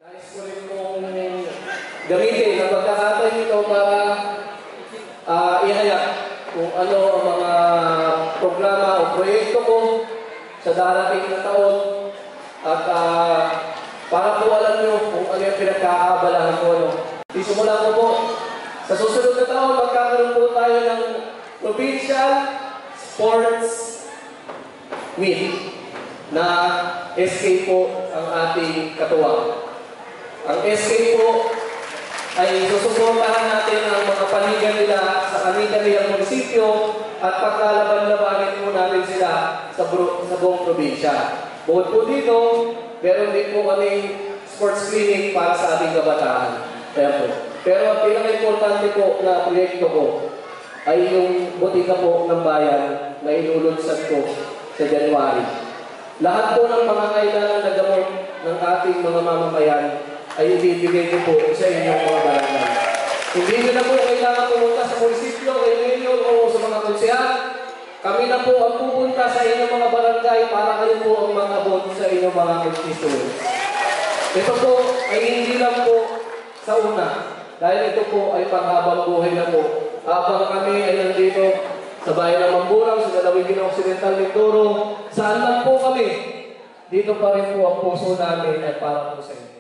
Nais ko rin pong gamitin ang pagkakataon ito para ihayag kung ano ang mga programa o proyekto ko sa darating na taon at para po alam nyo kung ano yung pinagkakaabalahan ko. Isimula ko po, sa susunod na taon, magkakaroon po tayo ng Provincial Sports Meet na SK po ang ating katuwang. Ang SK po ay susuportahan natin ang mga panigan nila sa kanilang munisipyo at pagkalaban-labanin po natin sila sa buong probinsya. Bukod po dito, meron din po kaming sports clinic para sa ating kabataan. Kaya po. Pero ang pinaka-importante po na proyekto ko ay yung butika po ng bayan na inulunsad ko sa January. Lahat po ng mga kailangan na gamot ng ating mga mamamayan ay ibibigay ko po sa inyong mga barangay. Hindi nyo na po kailangan pumunta sa munisipyo, kay mayor o sa mga konsehal. Kami na po ang pupunta sa inyong mga barangay para kayo po ang mag-abot sa inyong mga constituents. Ito po ay hindi lang po sa una, dahil ito po ay panghabang buhay na po. Habang kami ay nandito sa bayan ng Mamburang, sa Lalawigan Occidental, Mindoro, saan lang po kami, dito pa rin po ang puso namin ay para po sa inyo.